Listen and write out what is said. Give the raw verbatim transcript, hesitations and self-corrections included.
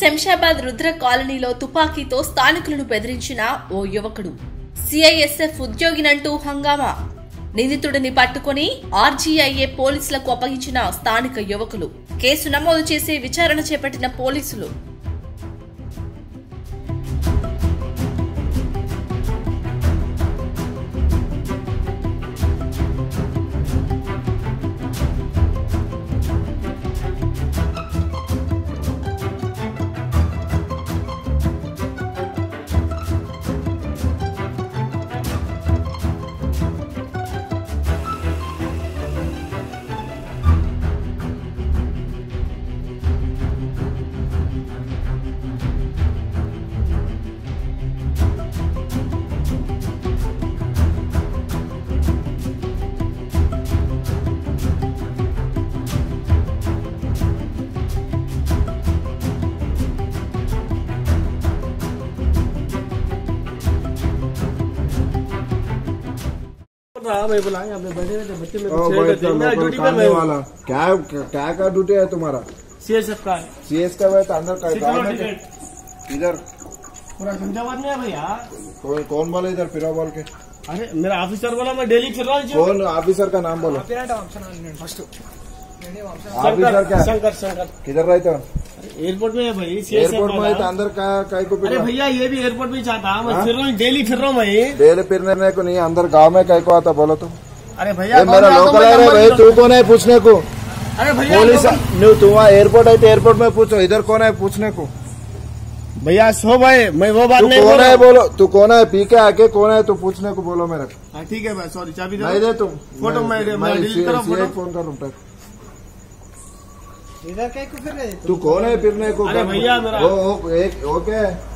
శంషాబాద్ రుద్ర కాలనీలో తుపాకీతో స్థానికులను బెదిరించిన ఓ యువకుడు. సిఐఎస్ఎఫ్ ఉద్యోగినంటూ హంగామా. నిందితుడిని పట్టుకుని ఆర్జీఐఏ పోలీసులకు అప్పగించిన స్థానిక యువకులు. కేసు నమోదు చేసి విచారణ చేపట్టిన పోలీసులు. मैं बुलाएंगे अपने बैठे रहते बच्चे में ड्यूटी पे मैं वाला क्या क्या का ड्यूटी है तुम्हारा? सीएसएफ का सीएस का है तो अंदर का इधर पूरा शमशाबाद में है भैया। कौन कौन बोले इधर फिर बोल के? अरे मेरा ऑफिसर बोला मैं डेली फिर रहा हूँ। कौन ऑफिसर का नाम बोलो? ऑफिसर क्या? शंकर शंकर किधर रहते हो? एयरपोर्ट में है भाई। एयरपोर्ट में तो अंदर का काय को? अरे भैया ये भी एयरपोर्ट में चाहता मैं फिर रहा हूँ, डेली फिर रहा हूँ भाई। डेली फिरने को नहीं, अंदर गांव में काय को आता बोलो तो? अरे भैया मेरा लोकल है भाई, तू कौन है पूछने को? अरे भैया पुलिस तू वहाँ एयरपोर्ट है तो एयरपोर्ट में पूछो, इधर कौन है पूछने को? भैया सो भाई मैं वो बात नहीं कौन है बोलो, तू कौन है पी के आके कौन है तू पूछने को बोलो मेरे को। ठीक है भाई सॉरी चाबी नहीं दे तुम फोटो मैं डिलीट करो फोटो फोन कर रहा इधर क्या फिर तू कौन है फिरने को? अरे भैया मेरा ओके